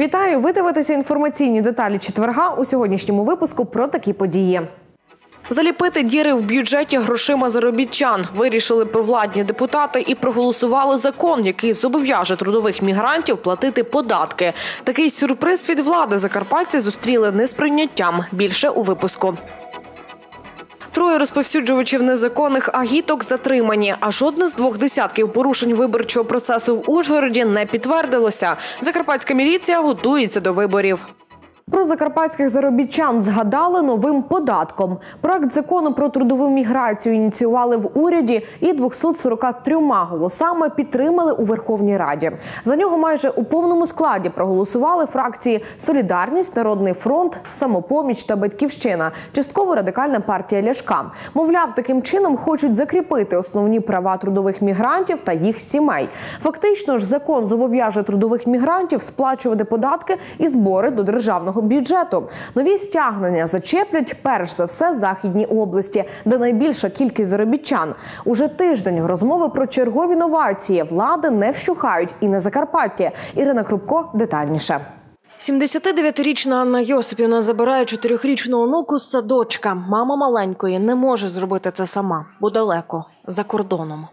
Вітаю! Ви дивитеся інформаційні деталі четверга. У сьогоднішньому випуску про такі події. Заліпити діри в бюджеті грошима заробітчан вирішили провладні депутати і проголосували закон, який зобов'яже трудових мігрантів платити податки. Такий сюрприз від влади закарпатці зустріли не з прийняттям. Більше у випуску. Троє розповсюджувачів незаконних агіток затримані, а жодне з 2 десятків порушень виборчого процесу в Ужгороді не підтвердилося. Закарпатська міліція готується до виборів. Про закарпатських заробітчан згадали новим податком. Проект закону про трудову міграцію ініціювали в уряді і 243 голосами підтримали у Верховній Раді. За нього майже у повному складі проголосували фракції «Солідарність», «Народний фронт», «Самопоміч» та «Батьківщина», частково Радикальна партія Ляшка. Мовляв, таким чином хочуть закріпити основні права трудових мігрантів та їх сімей. Фактично ж закон зобов'яже трудових мігрантів сплачувати податки і збори до державного бюджету. Нові стягнення зачеплять перш за все західні області, де найбільша кількість заробітчан. Уже тиждень розмови про чергові новації влади не вщухають і на Закарпатті. Ірина Крупко детальніше. 79-річна Анна Йосипівна забирає 4-річного онуку з садочка. Мама маленької не може зробити це сама, бо далеко, за кордоном.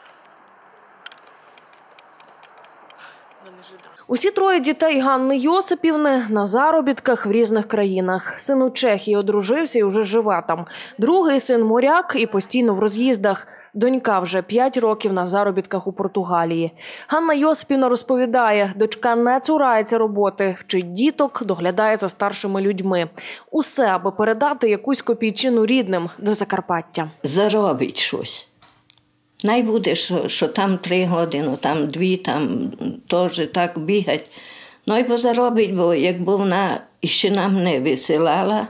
Усі троє дітей Ганни Йосипівни на заробітках в різних країнах. Син у Чехії одружився і вже живе там. Другий син моряк і постійно в роз'їздах. Донька вже 5 років на заробітках у Португалії. Ганна Йосипівна розповідає, дочка не цурається роботи, вчить діток, доглядає за старшими людьми. Усе, аби передати якусь копійчину рідним до Закарпаття. Заробить щось. Най буде, що там 3 години, там 2, там теж так бігать. Ну і позаробить, бо якби вона ще нам не висилала,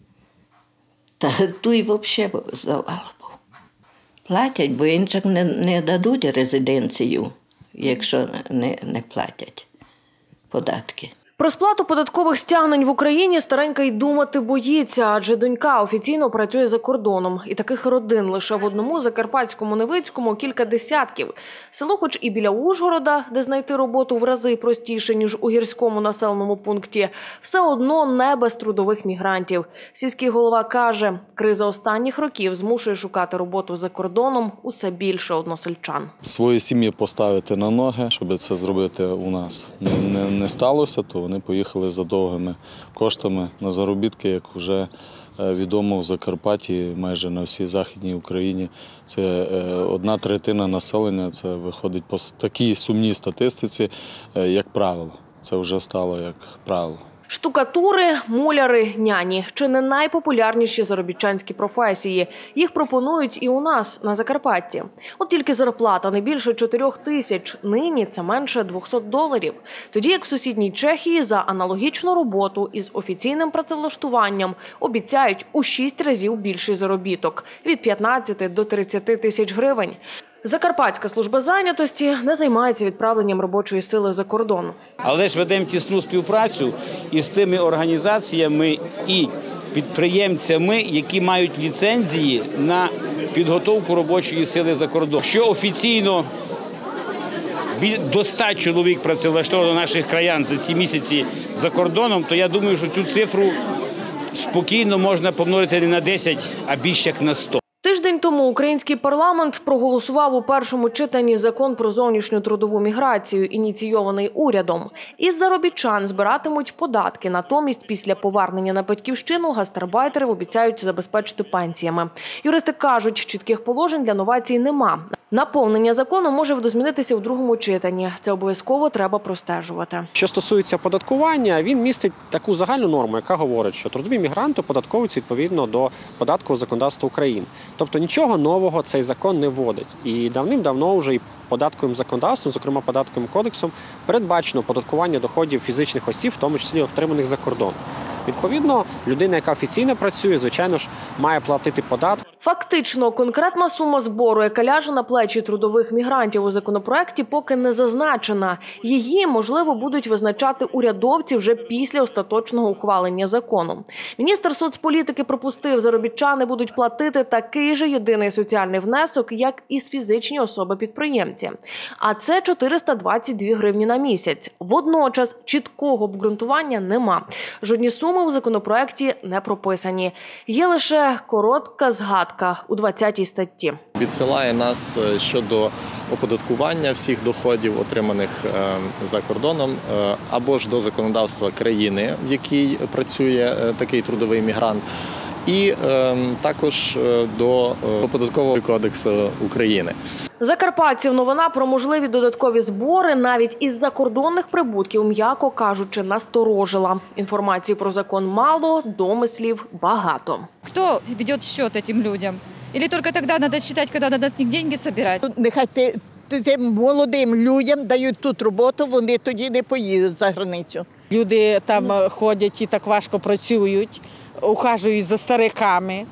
то й взагалі здавала. Платять, бо інших не дадуть резиденцію, якщо не платять податки. Про сплату податкових стягнень в Україні старенька й думати боїться, адже донька офіційно працює за кордоном. І таких родин лише в одному закарпатському Невицькому кілька десятків. Село хоч і біля Ужгорода, де знайти роботу в рази простіше, ніж у гірському населеному пункті, все одно не без трудових мігрантів. Сільський голова каже, криза останніх років змушує шукати роботу за кордоном усе більше односельчан. Свої сім'ї поставити на ноги, щоб це зробити у нас не сталося, то вони поїхали за довгими коштами на заробітки, як вже відомо в Закарпатті, майже на всій Західній Україні. Це 1/3 населення, це виходить по такій сумній статистиці, як правило. Це вже стало як правило. Штукатури, муляри, няні – чи не найпопулярніші заробітчанські професії. Їх пропонують і у нас, на Закарпатті. От тільки зарплата не більше 4 тисяч, нині це менше $200. Тоді як в сусідній Чехії за аналогічну роботу із офіційним працевлаштуванням обіцяють у 6 разів більший заробіток – від 15 до 30 тисяч гривень. Закарпатська служба зайнятості не займається відправленням робочої сили за кордон. Але ж ведемо тісну співпрацю із тими організаціями і підприємцями, які мають ліцензії на підготовку робочої сили за кордон. Якщо офіційно до 100 чоловік працевлаштовано наших краян за ці місяці за кордоном, то я думаю, що цю цифру спокійно можна помножити не на 10, а більше як на 100. Тиждень тому український парламент проголосував у першому читанні закон про зовнішню трудову міграцію, ініційований урядом. Із заробітчан збиратимуть податки, натомість після повернення на батьківщину гастарбайтерів обіцяють забезпечити пенсіями. Юристи кажуть, чітких положень для новацій нема. Наповнення закону може видозмінитися у другому читанні. Це обов'язково треба простежувати. Що стосується оподаткування, він містить таку загальну норму, яка говорить, що трудові мігранти оподатковуються відповідно до податкового законодавства України. Тобто нічого нового цей закон не вводить. І давним-давно вже і податковим законодавством, зокрема податковим кодексом, передбачено оподаткування доходів фізичних осіб, в тому числі отриманих за кордон. Відповідно, людина, яка офіційно працює, звичайно ж, має платити податки. Фактично, конкретна сума збору, яка ляже на плечі трудових мігрантів у законопроекті, поки не зазначена. Її, можливо, будуть визначати урядовці вже після остаточного ухвалення закону. Міністр соцполітики припустив, заробітчани будуть платити такий же єдиний соціальний внесок, як і фізичні особи-підприємці. А це 422 гривні на місяць. Водночас чіткого обґрунтування нема. Жодні суми у законопроекті не прописані. Є лише коротка згадка у 20-й статті. Відсилає нас щодо оподаткування всіх доходів, отриманих за кордоном, або ж до законодавства країни, в якій працює такий трудовий мігрант, і також до Податкового кодексу України. Закарпатців новина про можливі додаткові збори навіть із закордонних прибутків, м'яко кажучи, насторожила. Інформації про закон мало, домислів багато. Хто веде счет этим людям? Или только тогда надо считать, когда надо с них деньги собирать? Нехай тим молодим людям дають тут роботу, вони тоді не поїдуть за границю. Люди там ходять і так важко працюють, ухажують за стариками.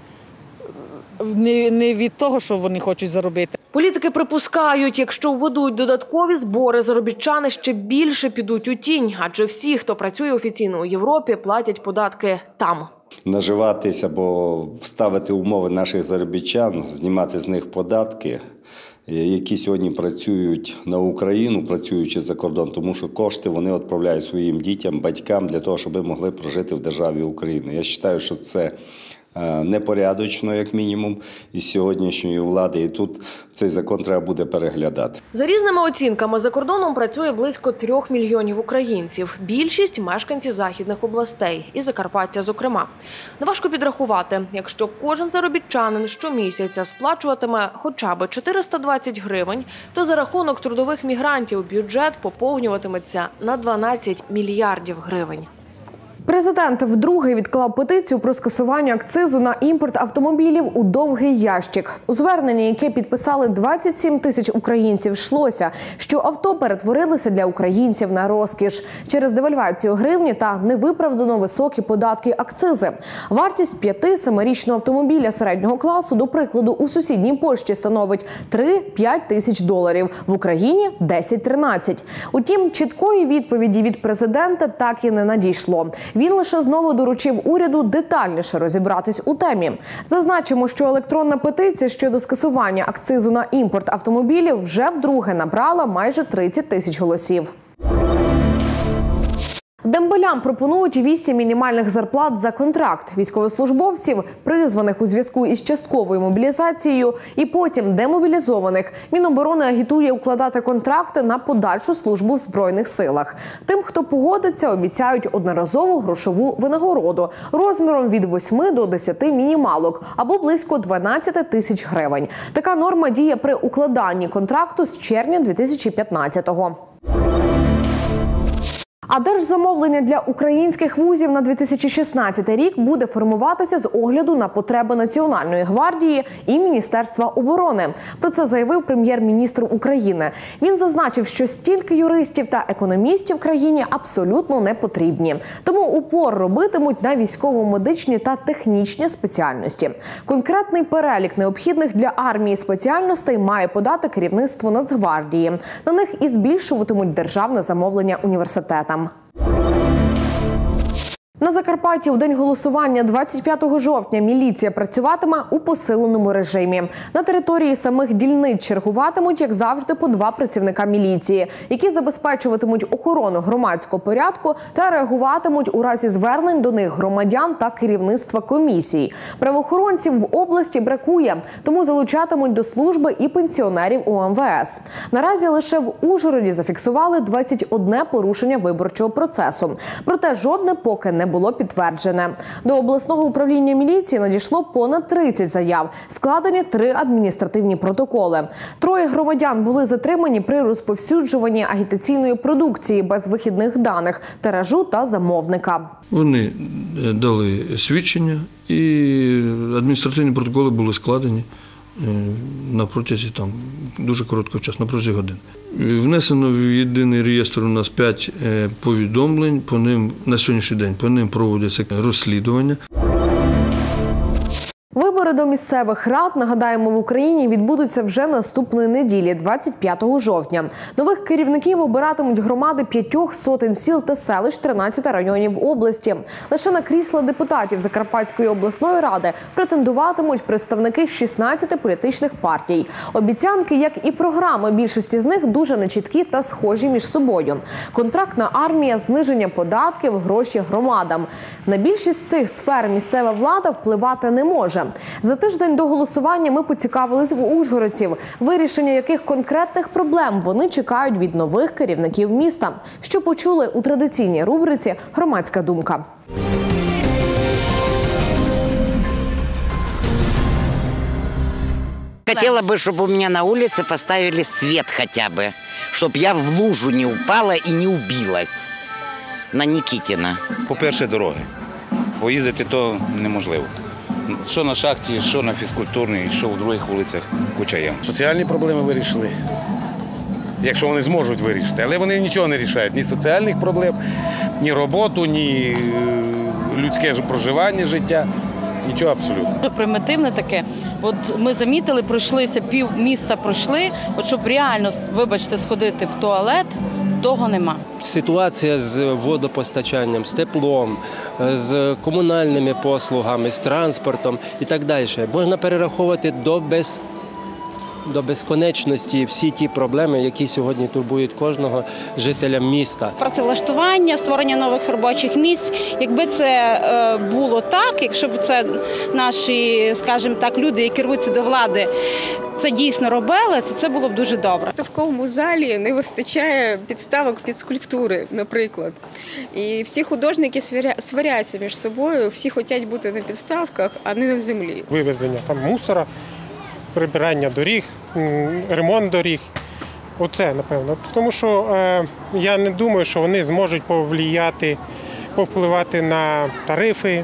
Не від того, що вони хочуть заробити. Політики припускають, якщо введуть додаткові збори, заробітчани ще більше підуть у тінь, адже всі, хто працює офіційно у Європі, платять податки там. Наживатись або ставити умови наших заробітчан, знімати з них податки, які сьогодні працюють на Україну, працюючи за кордон, тому що кошти вони відправляють своїм дітям, батькам для того, щоб могли прожити в державі Україна. Я вважаю, що це непорядочно, як мінімум, із сьогоднішньої влади. І тут цей закон треба буде переглядати. За різними оцінками, за кордоном працює близько 3 мільйонів українців. Більшість – мешканці західних областей, і Закарпаття зокрема. Неважко підрахувати, якщо кожен заробітчанин щомісяця сплачуватиме хоча б 420 гривень, то за рахунок трудових мігрантів бюджет поповнюватиметься на 12 мільярдів гривень. Президент вдруге відклав петицію про скасування акцизу на імпорт автомобілів у довгий ящик. У зверненні, яке підписали 27 тисяч українців, йшлося, що авто перетворилися для українців на розкіш через девальвацію гривні та невиправдано високі податки акцизи. Вартість 5-7-річного автомобіля середнього класу, до прикладу, у сусідній Польщі становить 3-5 тисяч доларів, в Україні – 10-13. Утім, чіткої відповіді від президента так і не надійшло. Він лише знову доручив уряду детальніше розібратись у темі. Зазначимо, що електронна петиція щодо скасування акцизу на імпорт автомобілів вже вдруге набрала майже 30 тисяч голосів. Дембелям пропонують 8 мінімальних зарплат за контракт. Військовослужбовців, призваних у зв'язку із частковою мобілізацією і потім демобілізованих, Міноборони агітує укладати контракти на подальшу службу в Збройних силах. Тим, хто погодиться, обіцяють одноразову грошову винагороду розміром від 8 до 10 мінімалок або близько 12 тисяч гривень. Така норма діє при укладанні контракту з червня 2015-го. А держзамовлення для українських вузів на 2016 рік буде формуватися з огляду на потреби Національної гвардії і Міністерства оборони. Про це заявив прем'єр-міністр України. Він зазначив, що стільки юристів та економістів в країні абсолютно не потрібні. Тому упор робитимуть на військово-медичні та технічні спеціальності. Конкретний перелік необхідних для армії спеціальностей має подати керівництво Нацгвардії. На них і збільшуватимуть державне замовлення університетам. На Закарпатті у день голосування 25 жовтня міліція працюватиме у посиленому режимі. На території самих дільниць чергуватимуть, як завжди, по 2 працівника міліції, які забезпечуватимуть охорону громадського порядку та реагуватимуть у разі звернень до них громадян та керівництва комісій. Правоохоронців в області бракує, тому залучатимуть до служби і пенсіонерів у МВС. Наразі лише в Ужгороді зафіксували 21 порушення виборчого процесу. Проте жодне поки не було підтверджене. До обласного управління міліції надійшло понад 30 заяв. Складені 3 адміністративні протоколи. 3 громадян були затримані при розповсюджуванні агітаційної продукції без вихідних даних, тиражу та замовника. Вони дали свідчення і адміністративні протоколи були складені на протязі дуже короткого часу, на протязі годин. Внесено в єдиний реєстр у нас 5 повідомлень, по ним на сьогоднішній день проводяться розслідування. Вибори до місцевих рад, нагадаємо, в Україні відбудуться вже наступної неділі, 25 жовтня. Нових керівників обиратимуть громади 5 сотень сіл та селищ 13 районів області. Лише на крісла депутатів Закарпатської обласної ради претендуватимуть представники 16 політичних партій. Обіцянки, як і програми, більшості з них дуже нечіткі та схожі між собою. Контрактна армія, зниження податків, гроші громадам. На більшість цих сфер місцева влада впливати не може. За тиждень до голосування ми поцікавились в ужгородців, вирішення яких конкретних проблем вони чекають від нових керівників міста. Що почули у традиційній рубриці «Громадська думка». Хотела бы, чтобы у меня на улице поставили свет хотя бы, чтобы я в лужу не упала и не убилась на Нікітіна. По-перше, дороги. Поїздити то неможливо. Що на шахті, що на фізкультурній, що у других вулицях куча ям. Соціальні проблеми вирішили, якщо вони зможуть вирішити. Але вони нічого не рішають. Ні соціальних проблем, ні роботу, ні людське проживання, життя. Нічого абсолютно. Дуже примітивне таке. От ми замітили, пройшлися, пів міста пройшли, от щоб реально, вибачте, сходити в туалет, того нема. Ситуація з водопостачанням, з теплом, з комунальними послугами, з транспортом і так далі. Можна перераховувати до безконечності всі ті проблеми, які сьогодні турбують кожного жителя міста. Працевлаштування, створення нових робочих місць. Якби це було так, якщо б це наші, скажімо так, люди, які рвуться до влади, це дійсно робили, то це було б дуже добре. В виставковому залі не вистачає підставок під скульптури, наприклад. І всі художники сваряться між собою, всі хочуть бути на підставках, а не на землі. Вивезення там мусора, прибирання доріг, ремонт доріг. Оце, напевно. Тому що я не думаю, що вони зможуть повпливати на тарифи.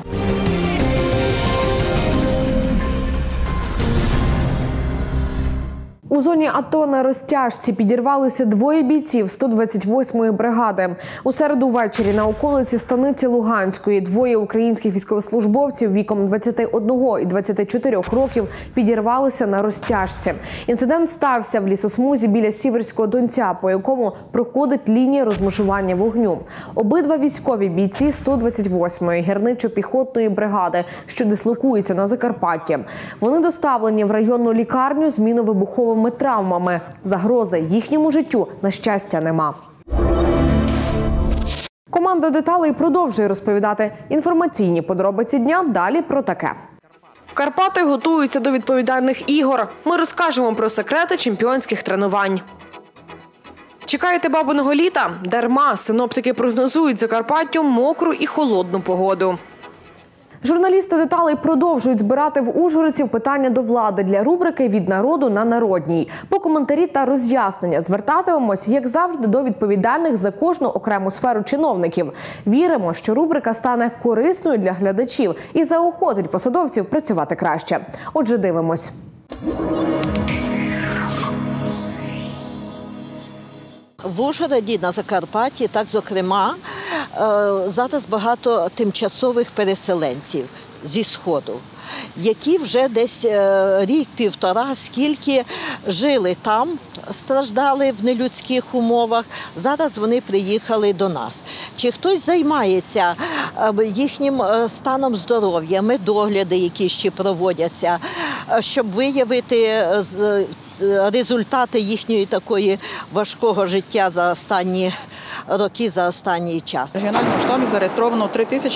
У зоні АТО на Розтяжці підірвалися двоє бійців 128-ї бригади. У середу ввечері на околиці станиці Луганської двоє українських військовослужбовців віком 21 і 24 років підірвалися на Розтяжці. Інцидент стався в лісосмузі біля Сіверського Донця, по якому проходить лінія розмежування вогню. Обидва військові бійці 128-ї гірничо-піхотної бригади, що дислокується на Закарпатті. Вони доставлені в районну лікарню з мінно-вибуховими травмами. Загрози їхньому життю, на щастя, нема. Команда «Деталей» продовжує розповідати інформаційні подробиці дня. Далі про таке. Карпати готуються до відповідальних ігор. Ми розкажемо про секрети чемпіонських тренувань. Чекаєте бабиного літа? Дарма. Синоптики прогнозують Закарпаттю мокру і холодну погоду. Журналісти «Деталей» продовжують збирати в ужгородців питання до влади для рубрики «Від народу на народній». По коментарі та роз'яснення звертатимемось, як завжди, до відповідальних за кожну окрему сферу чиновників. Віримо, що рубрика стане корисною для глядачів і заохотить посадовців працювати краще. Отже, дивимось. В Ужгороді, на Закарпатті, так, зокрема, зараз багато тимчасових переселенців зі Сходу, які вже десь рік-півтора, скільки жили там, страждали в нелюдських умовах, зараз вони приїхали до нас. Чи хтось займається їхнім станом здоров'я, медогляди, які ще проводяться, щоб виявити результати їхньої такої важкого життя за останні роки, за останній час. В регіональному штабі зареєстровано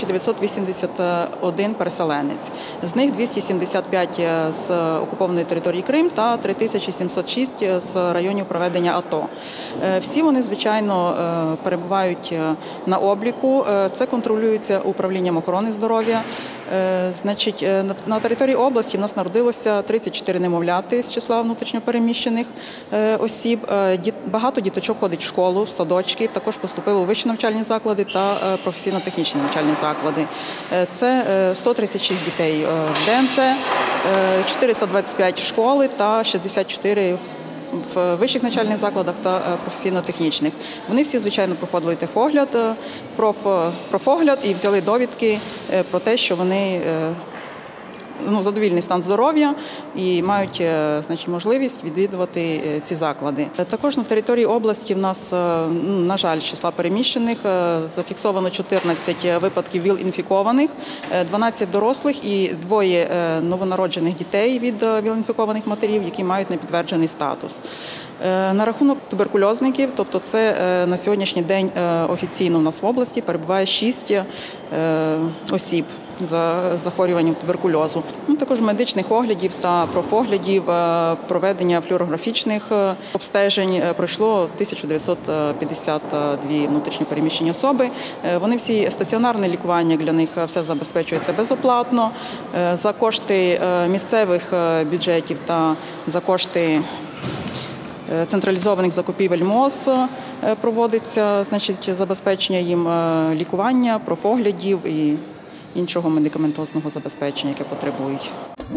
3981 переселенець. З них 275 з окупованої території Крим та 3706 з районів проведення АТО. Всі вони, звичайно, перебувають на обліку. Це контролюється управлінням охорони здоров'я. Значить, на території області в нас народилося 34 немовляти з числа внутрішньопереміщених осіб. Багато діточок ходить в школу, в садочки, також поступили у вищі навчальні заклади та професійно-технічні навчальні заклади. Це 136 дітей в ДНЦ, 425 в школи та 64 в вищих навчальних закладах та професійно-технічних. Вони всі, звичайно, проходили техогляд, профогляд і взяли довідки про те, що вони задовільний стан здоров'я і мають можливість відвідувати ці заклади. Також на території області в нас, на жаль, числа переміщених зафіксовано 14 випадків ВІЛ-інфікованих, 12 дорослих і 2 новонароджених дітей від ВІЛ-інфікованих матерів, які мають непідтверджений статус. На рахунок туберкульозників, тобто це на сьогоднішній день офіційно в нас в області перебуває 6 осіб за захворюванням туберкульозу. Також медичних оглядів та профоглядів, проведення флюорографічних обстежень пройшло 1952 внутрішньопереміщені особи. Вони всі стаціонарне лікування, для них все забезпечується безоплатно. За кошти місцевих бюджетів та за кошти централізованих закупівель МОЗ проводиться забезпечення їм лікування, профоглядів і іншого медикаментозного забезпечення, яке потребують.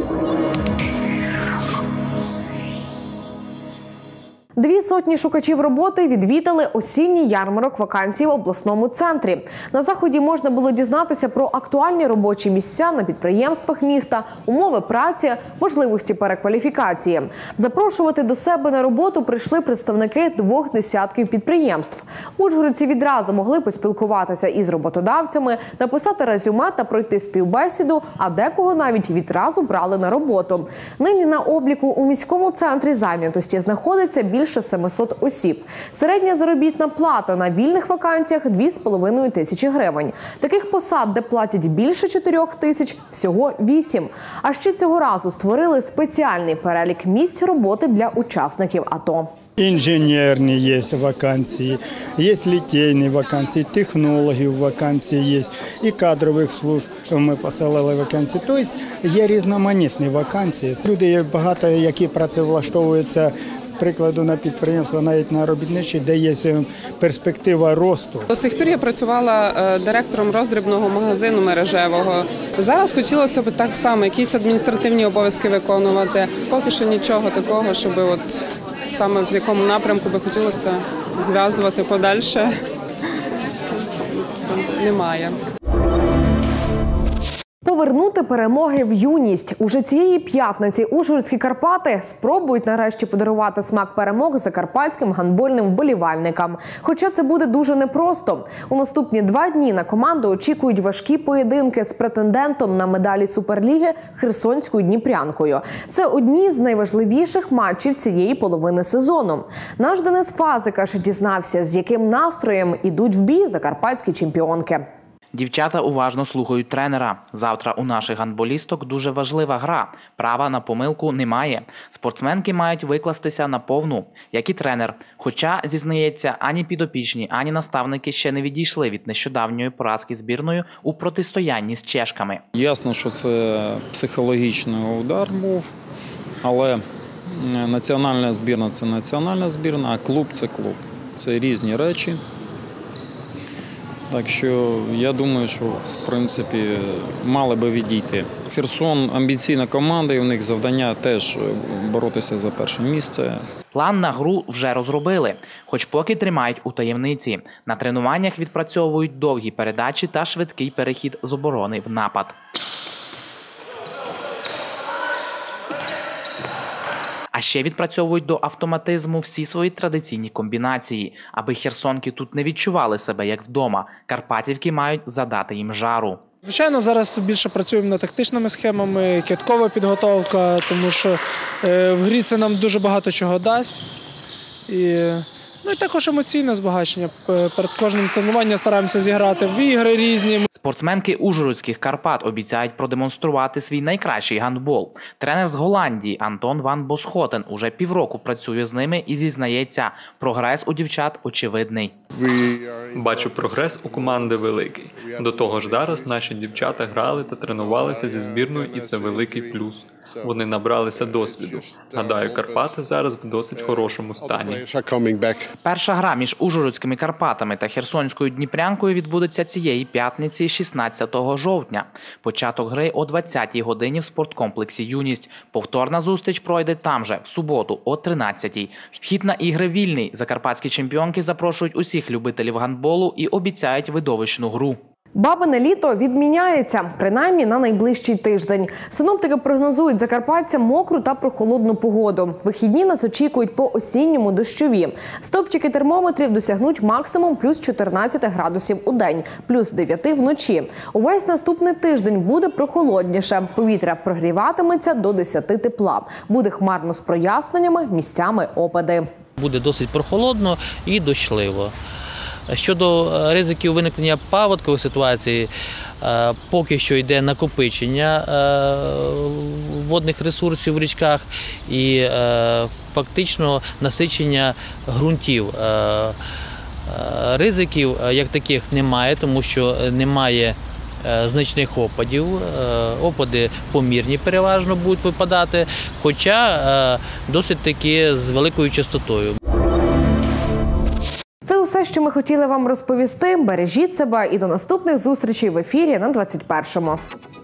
200 шукачів роботи відвідали осінній ярмарок вакансій в обласному центрі. На заході можна було дізнатися про актуальні робочі місця на підприємствах міста, умови праці, можливості перекваліфікації. Запрошувати до себе на роботу прийшли представники 2 десятків підприємств. Ужгородці відразу могли поспілкуватися із роботодавцями, написати резюме та пройти співбесіду, а декого навіть відразу брали на роботу. Нині на обліку у міському центрі зайнятості знаходиться більше 700 осіб. Середня заробітна плата на вільних вакансіях – 2,5 тисячі гривень. Таких посад, де платять більше 4 тисяч, всього 8. А ще цього разу створили спеціальний перелік місць роботи для учасників АТО. Инженерные есть вакансии, есть литейные вакансии, технологів вакансії є, і кадрових служб ми посилали вакансії. Тобто є різноманітні вакансії. Люди багато, які працевлаштовуються, прикладу, на підприємства, навіть на робітничі, де є перспектива росту. До сих пір я працювала директором роздрібного магазину мережевого. Зараз хотілося б так само якісь адміністративні обов'язки виконувати. Поки що нічого такого, щоб саме в якому напрямку би хотілося зв'язувати подальше, немає. Повернути перемоги в юність. Уже цієї п'ятниці ужгородські Карпати спробують нарешті подарувати смак перемог закарпатським гандбольним вболівальникам. Хоча це буде дуже непросто. У наступні 2 дні на команду очікують важкі поєдинки з претендентом на медалі Суперліги Херсонською Дніпрянкою. Це одні з найважливіших матчів цієї половини сезону. Наш Денис Фазикаш дізнався, з яким настроєм ідуть в бій закарпатські чемпіонки. Дівчата уважно слухають тренера. Завтра у наших гандболісток дуже важлива гра. Права на помилку немає. Спортсменки мають викластися на повну, як і тренер. Хоча, зізнається, ані підопічні, ані наставники ще не відійшли від нещодавньої поразки збірною у протистоянні з чешками. Ясно, що це психологічний удар був, але національна збірна – це національна збірна, а клуб – це клуб. Це різні речі. Так що я думаю, що в принципі мали би відійти. Херсон – амбіційна команда, і в них завдання теж боротися за перше місце. План на гру вже розробили, хоч поки тримають у таємниці. На тренуваннях відпрацьовують довгі передачі та швидкий перехід з оборони в напад. А ще відпрацьовують до автоматизму всі свої традиційні комбінації. Аби херсонки тут не відчували себе як вдома, карпатівки мають задати їм жару. Звичайно, зараз більше працюємо над тактичними схемами, кидкова підготовка, тому що в грі це нам дуже багато чого дасть. І також емоційне збагачення. Перед кожним тренуванням стараємося зіграти в ігри різні. Спортсменки ужгородських Карпат обіцяють продемонструвати свій найкращий гандбол. Тренер з Голландії Антон ван Босхотен уже півроку працює з ними і зізнається, прогрес у дівчат очевидний. Бачу, прогрес у команди великий. До того ж зараз наші дівчата грали та тренувалися зі збірною, і це великий плюс. Вони набралися досвіду. Гадаю, Карпати зараз в досить хорошому стані. Перша гра між ужгородськими Карпатами та Херсонською Дніпрянкою відбудеться цієї п'ятниці 16 жовтня. Початок гри о 20-й годині в спорткомплексі «Юність». Повторна зустріч пройде там же, в суботу, о 13-й. Вхід на ігри вільний. Закарпатські чемпіонки запрошують усіх любителів гандболу і обіцяють видовищну гру. Бабине літо відміняється, принаймні на найближчий тиждень. Синоптики прогнозують закарпатцям мокру та прохолодну погоду. Вихідні нас очікують по-осінньому дощові. Стопчики термометрів досягнуть максимум плюс 14 градусів у день, плюс 9 вночі. Увесь наступний тиждень буде прохолодніше. Повітря прогріватиметься до 10 тепла. Буде хмарно з проясненнями, місцями опади. Буде досить прохолодно і дощливо. Щодо ризиків виникнення паводкових ситуацій, поки що йде накопичення водних ресурсів в річках і фактично насичення ґрунтів. Ризиків як таких немає, тому що немає значних опадів. Опади помірні переважно будуть випадати, хоча досить таки з великою частотою. Це усе, що ми хотіли вам розповісти. Бережіть себе і до наступних зустрічей в ефірі на 21-му.